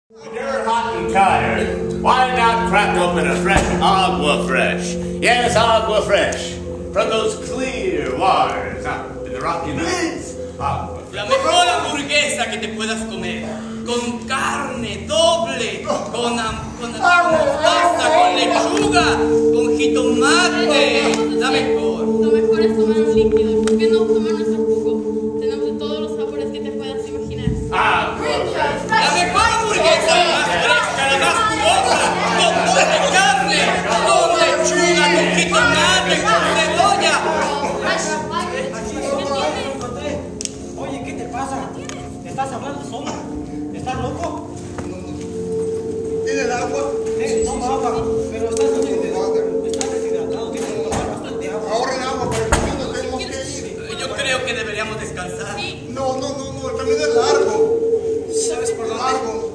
When you're hot and tired, why not crack open a fresh Agua Fresh? Yes, Agua Fresh. From those clear waters up in the Rocky Mountains. Agua Fresh. La mejor hamburguesa que te puedas comer. Con carne doble, con mostaza, con lechuga, con jitomate. La mejor. Lo mejor es tomar un líquido. ¿Por qué no tomar nuestro jugo? Tenemos de todos los sabores que te puedas imaginar. Agua Fresh. La mejor hamburguesa, la más fresca, la más jugosa, con doble carne, con lechuga, con jitomate, con cebolla. Oye, ¿qué te pasa? ¿Te estás hablando solo? ¿Estás loco? ¿Tiene el agua? Toma agua, pero estás deshidratado, tienes que tomar bastante agua. Ahorren agua para el camino, tenemos que ir. Yo creo que deberíamos descansar. No, el camino es largo. ¿Sabes por dónde? Largo.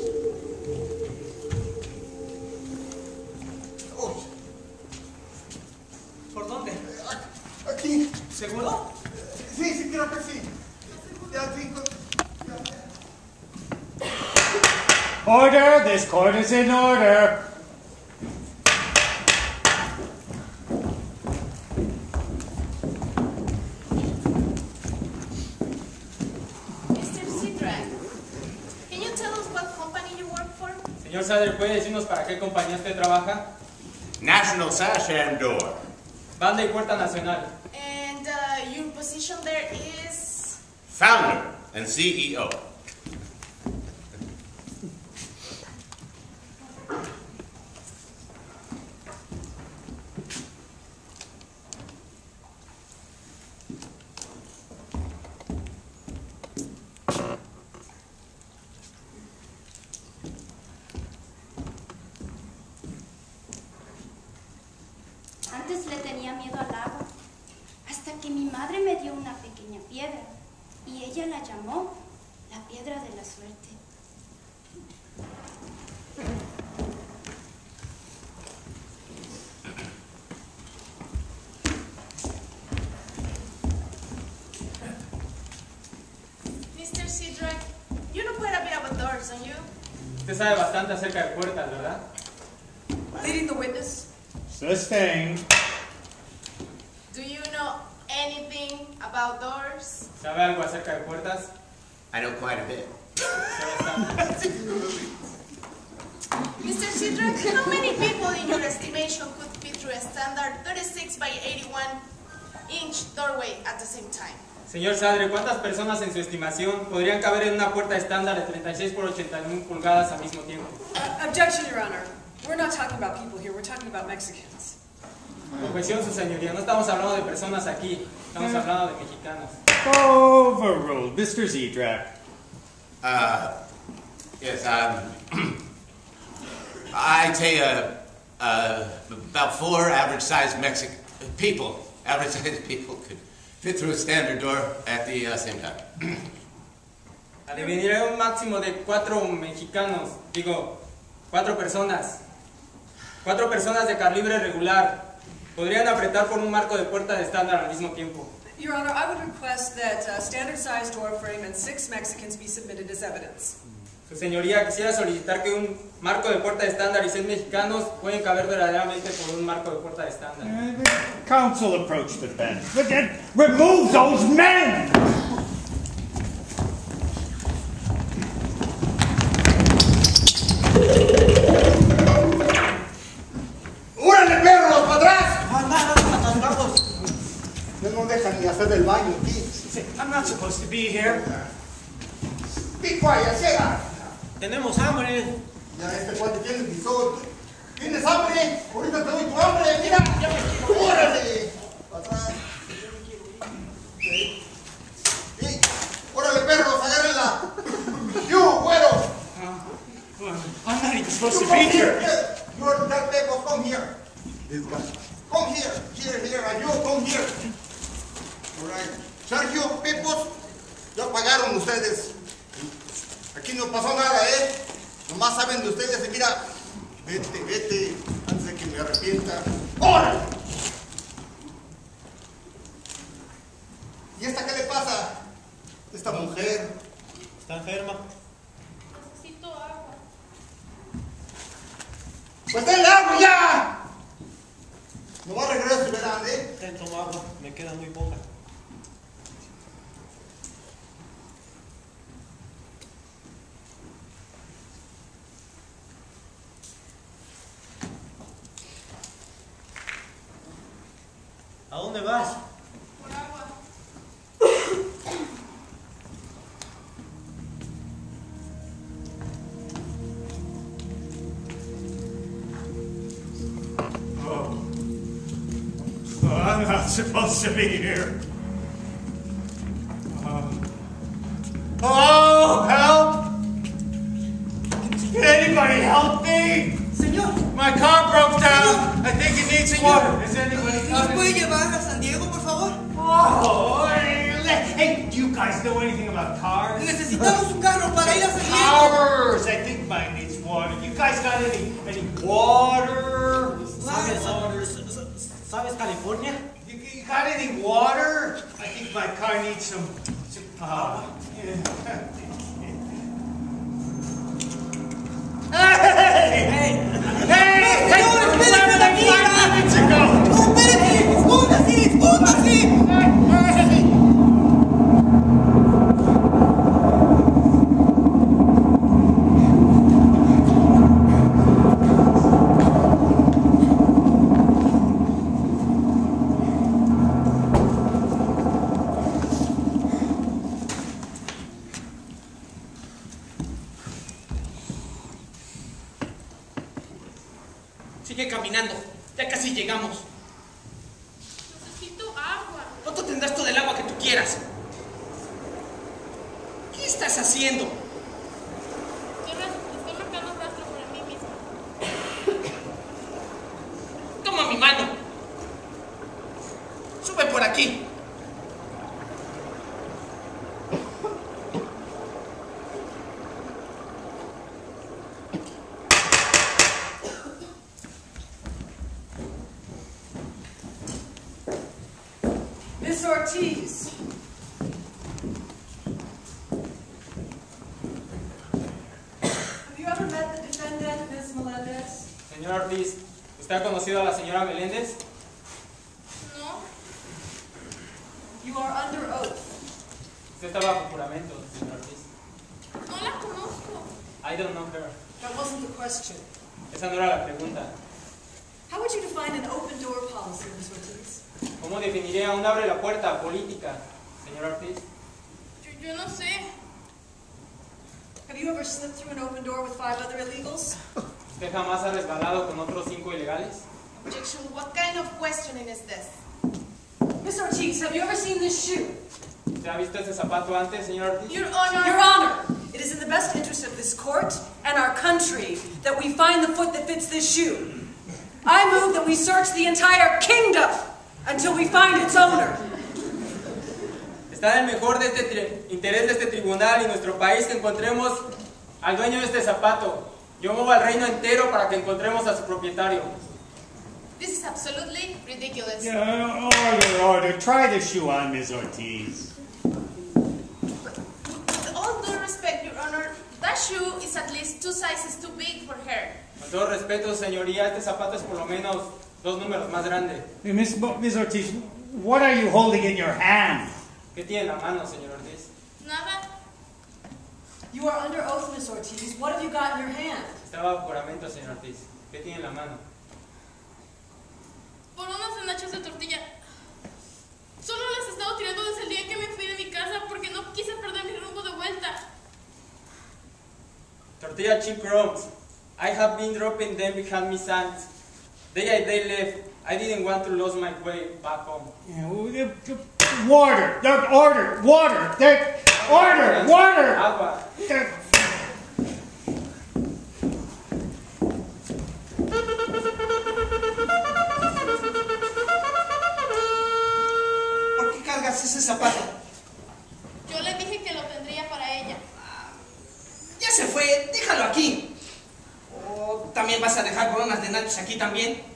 ¿Por dónde? Aquí. ¿Seguro? Sí, creo que sí. Ya, sí. Order! This court is in order. Mr. Sidrak, can you tell us what company you work for? Señor Sadler, ¿puede decirnos para qué compañía usted trabaja? National Sash and Door. Banda y Puerta Nacional. And your position there is? Founder and CEO. Antes le tenía miedo al agua, hasta que mi madre me dio una pequeña piedra, y ella la llamó la piedra de la suerte. Mr. Sidrak, you know quite a bit about doors, don't you? Usted sabe bastante acerca de puertas, ¿verdad? Leading the witness, Sustained. do you know anything about doors? ¿Sabe algo acerca de puertas? I know quite a bit. Sé bastante. Mr. Sidrak, how many people in your estimation could fit through a standard 36 by 81 inch doorway at the same time? Señor Sadler, ¿cuántas personas en su estimación podrían caber en una puerta estándar de 36 por 81 pulgadas al mismo tiempo? Objection, Your Honor. We're not talking about people here, we're talking about Mexicans. Objeción, su señoría. No estamos hablando de personas aquí, estamos hablando de mexicanos. Overruled. Mr. Zedrak. Yes, I'd say about 4 average-sized Mexican people, average-sized people could fit through a standard door at the same time. Adivinaré un máximo de 4 mexicanos, 4 personas. 4 personas de calibre regular podrían apretar por un marco de puerta de estándar al mismo tiempo. Your Honor, I would request that a standard-sized door frame and 6 Mexicans be submitted as evidence. Su señoría, quisiera solicitar que un marco de puerta de estándar y 6 mexicanos pueden caber verdaderamente por un marco de puerta de estándar. Counsel approached the bench. But then remove those men! ¡Órale, perros, para atrás! Mandados. No nos dejan ni hacer el baño aquí. I'm not supposed to be here. Be quiet, llega. Tenemos hambre. Ya este cuate tiene visor. ¿Tienes hambre? Ahorita te doy tu hambre, mira. ¡Órale! Para atrás. Sí. Sí. ¡Órale, perros, agárrenla! ¡You, güero! I'm not even supposed You to be come here. You're that people, come here. This guy. Come here, and you come here. All right. Sergio, Pepos, ya pagaron ustedes. Aquí no pasó nada, ¿eh? Nomás saben de ustedes y mira, vete, antes de que me arrepienta. ¡Órale! ¿Y esta qué le pasa? Esta mujer. ¿Está enferma? Necesito agua. ¡Pues denle agua ya! No va a regresar, verán, ¿eh? Ten, tomo agua, me queda muy poca. ¿A dónde vas? Por agua. I'm not supposed to be here. Hello? Help? Can anybody help me? Señor, My car broke down. I think it needs Señor. water. Is anybody ¿nos coming? puede llevar a San Diego, por favor? Oh, hey, do you guys know anything about cars? Necesitamos un carro para ir a San Diego. Cars! I think mine needs water. You guys got any water? ¿Sabes California? You got any water? I think my car needs some Hey! Hey, Hey! señor, espérese de aquí. 5 minutes ago! No, espérese, escóndase, escóndase. Sigue caminando, ya casi llegamos. Necesito agua. Pronto tendrás todo el agua que tú quieras. ¿Qué estás haciendo? Estoy marcando un rastro por mí mismo. Toma mi mano. Sube por aquí. Miss Ortiz. Have you ever met the defendant, Miss Melendez? Señor Ortiz, ¿usted ha conocido a la señora Meléndez? No. You are under oath. Usted está bajo juramento, señor Ortiz. No la conozco. I don't know her. That wasn't the question. Esa no era la pregunta. How would you define an open door policy, Miss Ortiz? ¿Cómo definiría un abre la puerta política, señor Ortiz? Yo no sé. Have you ever slipped through an open door with 5 other illegals? ¿Usted jamás ha resbalado con otros 5 ilegales? Objection. What kind of questioning is this? Miss Ortiz, have you ever seen this shoe? ¿Usted ha visto ese zapato antes, señor Ortiz? Your Honor. Your Honor, it is in the best interest of this court and our country that we find the foot that fits this shoe. I move that we search the entire kingdom until we find its owner. Está en el mejor interés de este tribunal y nuestro país que encontremos al dueño de este zapato. Yo muevo al reino entero para que encontremos a su propietario. This is absolutely ridiculous. Yeah, order. Try the shoe on, Ms. Ortiz. With all due respect, Your Honor, that shoe is at least 2 sizes too big for her. Con todo respeto, señoría, este zapato es por lo menos 2 números más grande. Hey, Ms. Ortiz, what are you holding in your hand? ¿Qué tiene en la mano, señor Ortiz? Nada. You are under oath, Miss Ortiz. What have you got in your hand? Está bajo juramento, señor Ortiz. ¿Qué tiene en la mano? Por unas nachos de tortilla. Solo las he estado tirando desde el día que me fui de mi casa porque no quise perder mi rumbo de vuelta. Tortilla chip crumbs. I have been dropping them behind me sands. Day left. I didn't want to lose my way back home. Water! Order! Water! Agua. ¿Por qué cargas ese zapato? Yo le dije que lo tendría para ella. Ya se fue, déjalo aquí. ¿O también vas a dejar coronas de nachos aquí también?